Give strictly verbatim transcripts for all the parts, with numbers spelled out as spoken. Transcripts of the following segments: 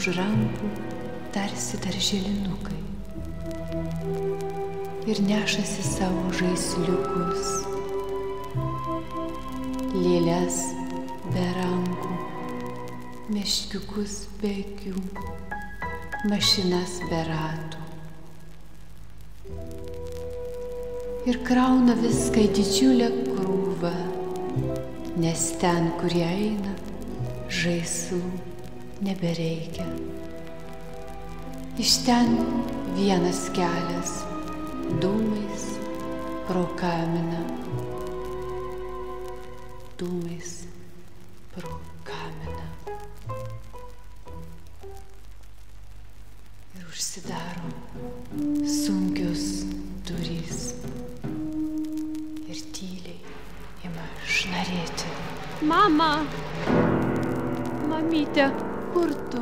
už rankų tarsi darželinukai ir nešasi savo žaisliukus, lėles be rankų, meškiukus be akių, mašinas be ratų. Ir krauna viską į didžiulę krūvą, nes ten, kur jie eina, žaislų nebereikia. Iš ten vienas kelias, dūmais pro kaminą, dūmais pro kaminą. Ir užsidaro sunkios durys ir tyliai ima šnarėti. Mama! Mamyte, kur tu?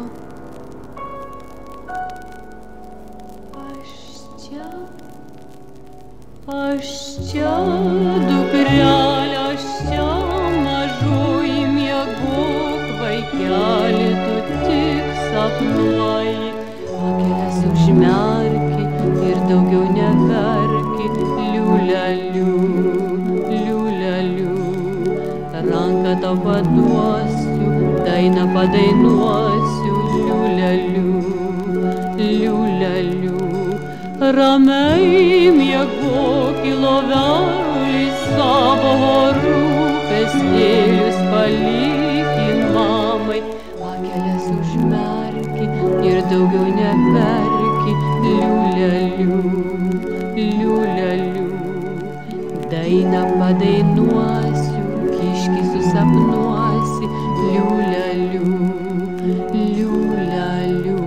Aš čia, dukrelė, aš čia, mažoji miegok, vaikeli, tu tik sapnuoji. Akeles užmerki ir daugiau neverki, liulialiu, liulialiu. Ranką tau paduosiu, dainą padainuosiu, liulialiu, liulialiu. Ramiai miegok į lovelį, savo rūpestėlius paliki mamai. Akeles užmerki ir daugiau neverki, liulialiu, liulialiu. Dainą padainuosiu, kiškį susapnuosi, liulialiu, liulialiu.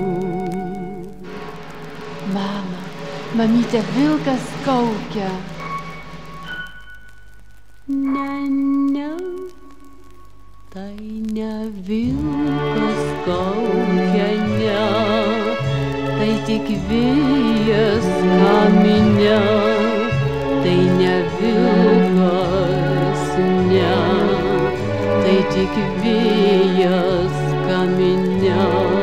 Mama, mamyte, vilkas kaukia. Ne, ne, tai ne vilkas kaukia, ne, tai tik vėjas kamine. Tai ne vilkas, ne, tai tik vėjas kamine.